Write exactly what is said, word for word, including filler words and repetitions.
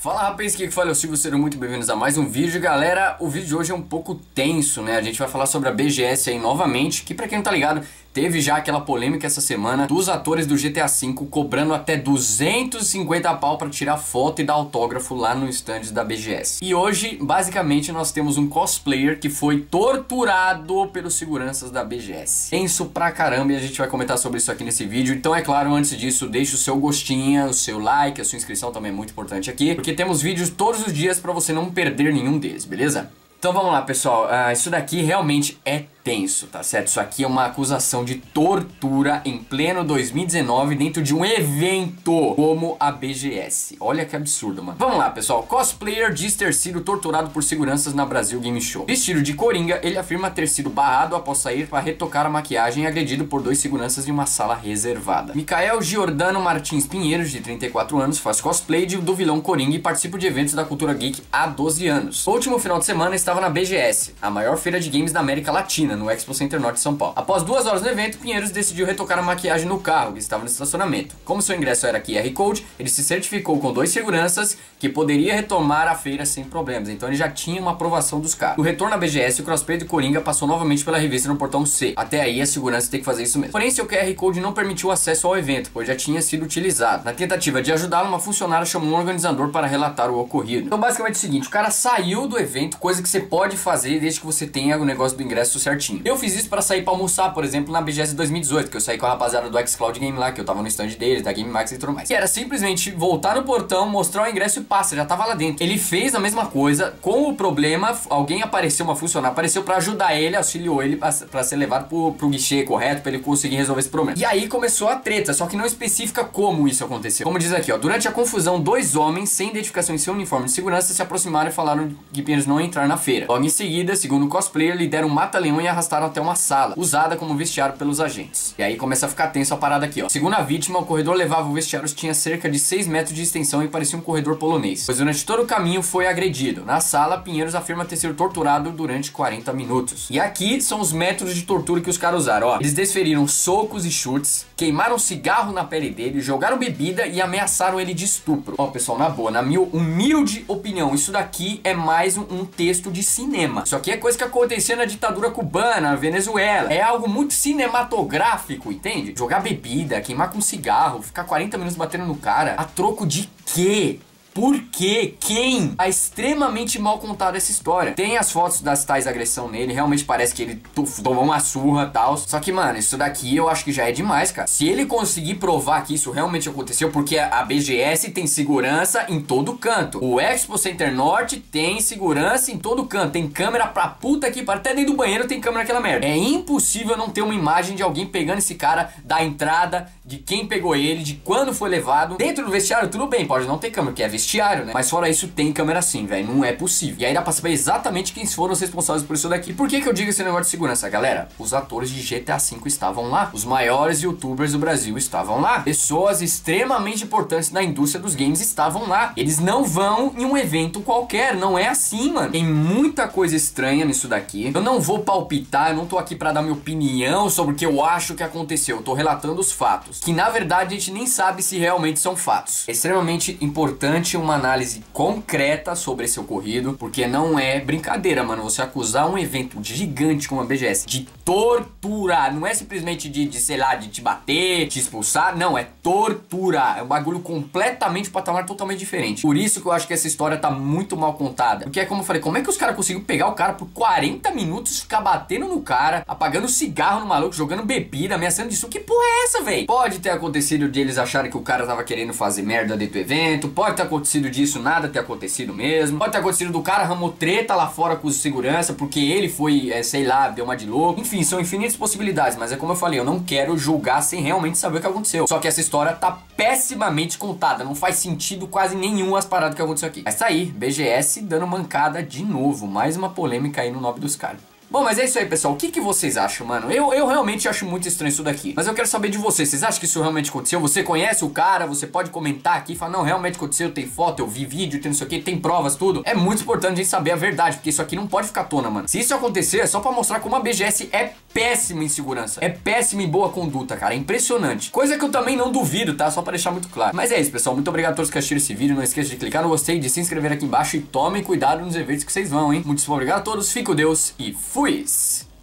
Fala rapaz, que fala, eu Silvio, sejam muito bem-vindos a mais um vídeo. Galera, o vídeo de hoje é um pouco tenso, né? A gente vai falar sobre a B G S aí novamente, que pra quem não tá ligado, teve já aquela polêmica essa semana dos atores do G T A cinco cobrando até duzentos e cinquenta pau pra tirar foto e dar autógrafo lá no stand da B G S. E hoje, basicamente, nós temos um cosplayer que foi torturado pelos seguranças da B G S. Tenso pra caramba, e a gente vai comentar sobre isso aqui nesse vídeo. Então, é claro, antes disso, deixe o seu gostinho, o seu like, a sua inscrição também é muito importante aqui, porque temos vídeos todos os dias pra você não perder nenhum deles, beleza? Então vamos lá, pessoal, uh, isso daqui realmente é tenso, tá certo? Isso aqui é uma acusação de tortura em pleno dois mil e dezenove dentro de um evento como a B G S. Olha que absurdo, mano. Vamos lá, pessoal. Cosplayer diz ter sido torturado por seguranças na Brasil Game Show. Vestido de coringa, ele afirma ter sido barrado após sair para retocar a maquiagem e agredido por dois seguranças em uma sala reservada. Micael Giordano Martins Pinheiros, de trinta e quatro anos, faz cosplay de, do vilão Coringa e participa de eventos da cultura geek há doze anos. No último final de semana estava na B G S, a maior feira de games da América Latina, no Expo Center Norte de São Paulo. Após duas horas no evento, Pinheiros decidiu retocar a maquiagem no carro que estava no estacionamento. Como seu ingresso era Q R Code, ele se certificou com dois seguranças que poderia retomar a feira sem problemas. Então ele já tinha uma aprovação dos carros. No retorno à B G S, o crossplay do Coringa passou novamente pela revista no portão C. Até aí a segurança tem que fazer isso mesmo. Porém, seu Q R Code não permitiu acesso ao evento, pois já tinha sido utilizado. Na tentativa de ajudá-lo, uma funcionária chamou um organizador para relatar o ocorrido. Então basicamente é o seguinte, o cara saiu do evento, coisa que você pode fazer desde que você tenha o negócio do ingresso certinho. Eu fiz isso para sair para almoçar, por exemplo, na B G S dois mil e dezoito, que eu saí com a rapaziada do xCloud Game lá, que eu tava no stand deles, da Game Max e tudo mais. Que era simplesmente voltar no portão, mostrar o ingresso e passa, já tava lá dentro. Ele fez a mesma coisa, com o problema, alguém apareceu, uma funcionária apareceu para ajudar ele, auxiliou ele para ser levado pro, pro guichê correto, para ele conseguir resolver esse problema. E aí começou a treta, só que não especifica como isso aconteceu. Como diz aqui, ó, durante a confusão, dois homens sem identificação em seu uniforme de segurança se aproximaram e falaram que Pinheiros não ia entrar na feira. Logo em seguida, segundo o cosplayer, lhe deram um mata-leão e arrastaram até uma sala, usada como vestiário pelos agentes. E aí começa a ficar tenso a parada aqui, ó. Segundo a vítima, o corredor levava o vestiário tinha cerca de seis metros de extensão e parecia um corredor polonês, pois durante todo o caminho foi agredido. Na sala, Pinheiros afirma ter sido torturado durante quarenta minutos. E aqui são os métodos de tortura que os caras usaram, ó. Eles desferiram socos e chutes, queimaram cigarro na pele dele, jogaram bebida e ameaçaram ele de estupro. Ó, pessoal, na boa, na minha humilde opinião, isso daqui é mais um, um texto de cinema. Isso aqui é coisa que acontecia na ditadura cubana, na Venezuela. É algo muito cinematográfico, entende? Jogar bebida, queimar com cigarro, ficar quarenta minutos batendo no cara, a troco de quê? Por quê? Quem? Tá extremamente mal contada essa história. Tem as fotos das tais agressão nele, realmente parece que ele tomou uma surra e tal. Só que, mano, isso daqui eu acho que já é demais, cara. Se ele conseguir provar que isso realmente aconteceu, porque a B G S tem segurança em todo canto. O Expo Center Norte tem segurança em todo canto. Tem câmera pra puta que pariu. Até dentro do banheiro tem câmera naquela merda. É impossível não ter uma imagem de alguém pegando esse cara da entrada, de quem pegou ele, de quando foi levado. Dentro do vestiário, tudo bem, pode não ter câmera, porque é vestiário. Vestiário, né? Mas fora isso tem câmera sim, velho, não é possível. E aí dá pra saber exatamente quem foram os responsáveis por isso daqui. Por que que eu digo esse negócio de segurança, galera? Os atores de G T A cinco estavam lá. Os maiores youtubers do Brasil estavam lá. Pessoas extremamente importantes da indústria dos games estavam lá. Eles não vão em um evento qualquer, não é assim, mano. Tem muita coisa estranha nisso daqui. Eu não vou palpitar, eu não tô aqui pra dar minha opinião sobre o que eu acho que aconteceu. Eu tô relatando os fatos, que na verdade a gente nem sabe se realmente são fatos. É extremamente importante uma análise concreta sobre esse ocorrido, porque não é brincadeira, mano, você acusar um evento gigante como a B G S de tortura, não é simplesmente de, de sei lá, de te bater, te expulsar, não, é tortura, é um bagulho completamente, patamar totalmente diferente. Por isso que eu acho que essa história tá muito mal contada, porque é como eu falei, como é que os caras conseguiram pegar o cara por quarenta minutos, ficar batendo no cara, apagando cigarro no maluco, jogando bebida, ameaçando disso, que porra é essa, velho? Pode ter acontecido de eles acharem que o cara tava querendo fazer merda dentro do evento, pode ter acontecido disso, nada ter acontecido mesmo. Pode ter acontecido do cara arrumou treta lá fora com os segurança, porque ele foi, é, sei lá, deu uma de louco. Enfim, são infinitas possibilidades, mas é como eu falei, eu não quero julgar sem realmente saber o que aconteceu. Só que essa história tá pessimamente contada, não faz sentido quase nenhum as paradas que aconteceu aqui. Mas tá aí, B G S dando mancada de novo, mais uma polêmica aí no nome dos caras. Bom, Bom, mas é isso aí, pessoal. O que, que vocês acham, mano? Eu, eu realmente acho muito estranho isso daqui. Mas eu quero saber de vocês. Vocês acham que isso realmente aconteceu? Você conhece o cara? Você pode comentar aqui e falar, não, realmente aconteceu, tem foto, eu vi vídeo, tem não sei o que, tem provas, tudo. É muito importante a gente saber a verdade, porque isso aqui não pode ficar à tona, mano. Se isso acontecer, é só pra mostrar como a B G S é péssima em segurança. É péssima em boa conduta, cara. É impressionante. Coisa que eu também não duvido, tá? Só pra deixar muito claro. Mas é isso, pessoal. Muito obrigado a todos que assistiram esse vídeo. Não esqueça de clicar no gostei, de se inscrever aqui embaixo e tomem cuidado nos eventos que vocês vão, hein? Muito obrigado a todos. Fique com Deus e fui!